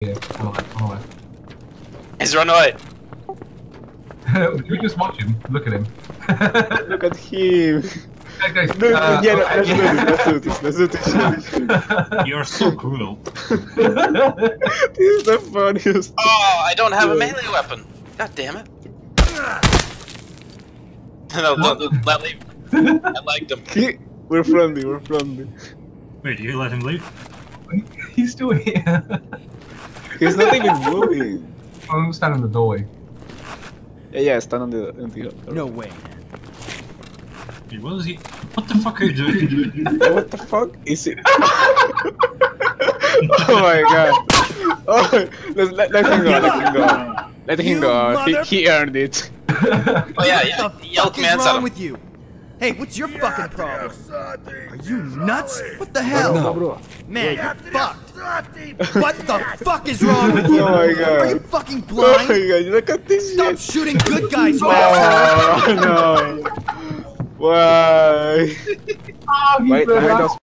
Yeah, on the left. He's run away. Can we just watch him? Look at him. Look at him. Guys, Look, let's do this. You're so cruel. This is the funniest. Oh, I don't have a melee weapon. God damn it. No, let leave. I liked him. We're friendly. Wait, you let him leave? He's still here. He's not even moving. I'm standing in the doorway. Yeah, stand on the No way. Hey, what is he? What the fuck are you doing? What the fuck is it? Oh my god. Oh, let him go. Let him go. He earned it. Oh yeah, yell What is commands at wrong him. with you? Hey, what's your fucking problem? Are you nuts? What the hell? Bro. Man, you're fucked. What the fuck is wrong with you? Oh my god. Are you fucking Oh my blind? god, look at this Stop shit. shooting good guys, you asshole! Oh no. Why? Oh, he's Wait, behind us.